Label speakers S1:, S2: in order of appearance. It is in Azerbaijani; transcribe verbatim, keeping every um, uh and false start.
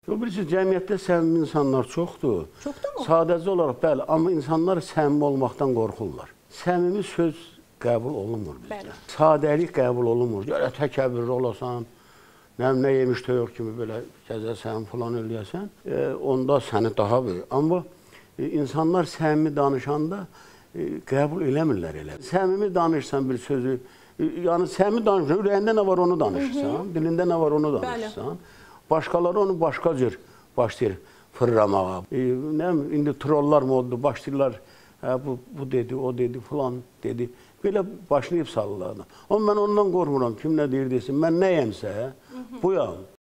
S1: Bilirsiniz, cəmiyyətdə səmimi insanlar çoxdur.
S2: Çoxdur mu?
S1: Sadəcə olaraq, bəli, amma insanlar səmimi olmaqdan qorxurlar. Səmimi söz qəbul olunmur bizdə. Bəli. Sadəlik qəbul olunmur. Gələ təkəbbürlü olasan, nə, nə yemiş toyuq kimi belə gəzəsən, falan eləyəsən, e, onda səni daha böyük. Amma e, insanlar səmimi danışanda e, qəbul eləmirlər elə. Səmimi danışsan bir sözü, e, yəni səmimi danışsan, ürəyində nə var onu danışırsan, Hı -hı. dilində nə var onu danışırsan. Bəli. Başqaları onu başqa cür başlayır fırlamağa. E, nə, indi trollar modlu başlayırlar, hə, bu, bu dedi, o dedi, falan dedi. Belə başlayıb salırlar. Amma mən ondan qorxmuram, kim nə deyir desin, mən nəyəmsə, buyam.